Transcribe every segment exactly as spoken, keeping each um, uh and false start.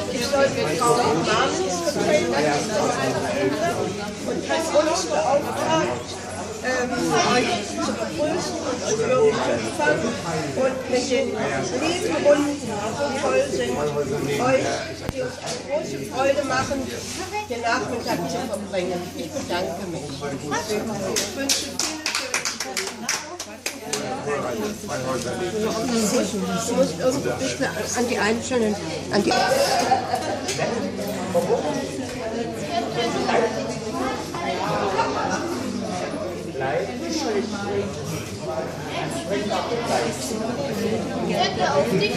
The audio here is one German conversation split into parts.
Ich soll die Frau im Namensvertreter und hat uns beauftragt, ähm, euch zu begrüßen und euch würdig zu empfangen und mit den lieben Runden, die toll sind, euch, die uns eine große Freude machen, den Nachmittag zu verbringen. Ich bedanke mich. Ich wünsche viel Du musst irgendwie an die Einzelnen, an die auf dich.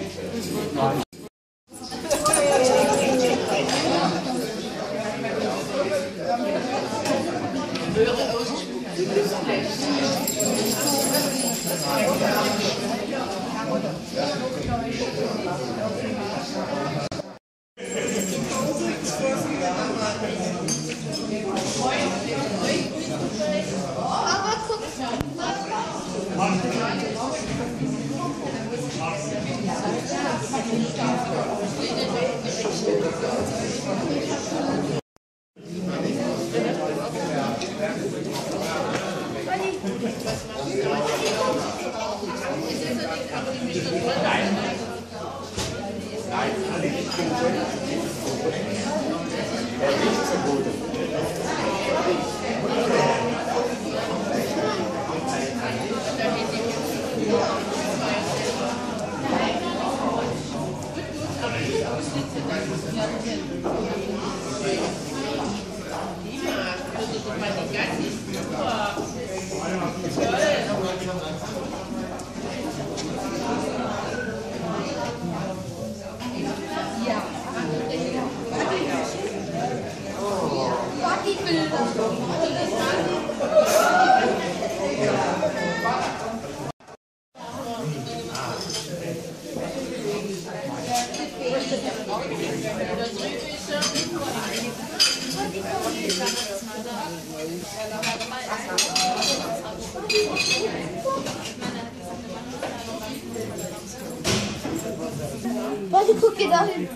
Warte, guck dir da hin.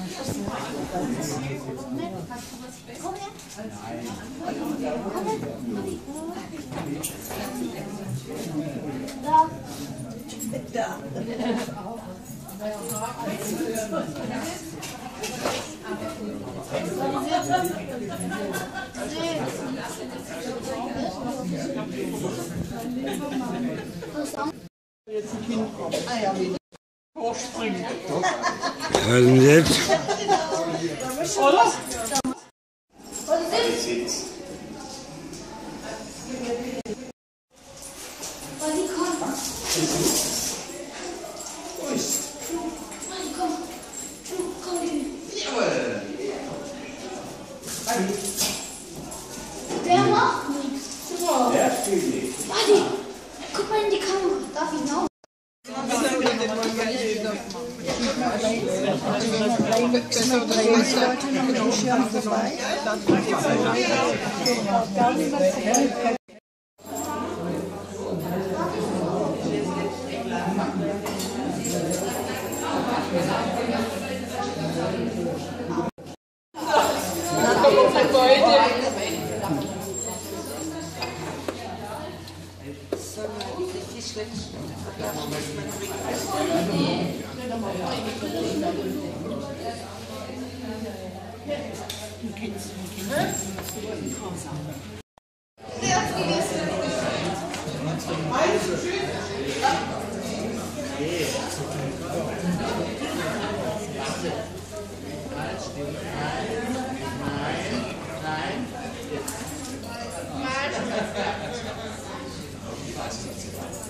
Komm her. Komm her. Da. Da. Jetzt ein Kind kommt. Ah ja, hochspringen. Was denn jetzt? Oder? Wally, komm. Wally, komm. Komm, Jawohl. Der macht nichts. Der spielt nicht. Wally, guck mal in die Kamera. Darf ich noch? Nein.